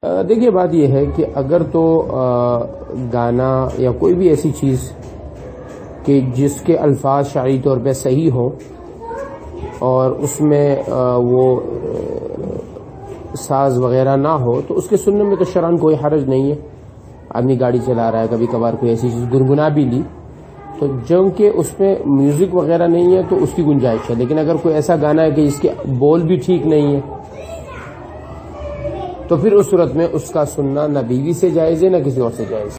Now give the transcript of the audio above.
देखिए बात यह है कि अगर तो गाना या कोई भी ऐसी चीज़ कि जिसके अल्फाज शरई तौर पे सही हो और उसमें वो साज वगैरह ना हो तो उसके सुनने में तो शरअन कोई हर्ज नहीं है। आदमी गाड़ी चला रहा है, कभी कभार कोई ऐसी चीज़ गुनगुना भी ली तो जो कि उसमें म्यूजिक वगैरह नहीं है तो उसकी गुंजाइश है। लेकिन अगर कोई ऐसा गाना है कि जिसके बोल भी ठीक नहीं है तो फिर उस सूरत में उसका सुनना न बीवी से जायज़ है न किसी और से जायज़।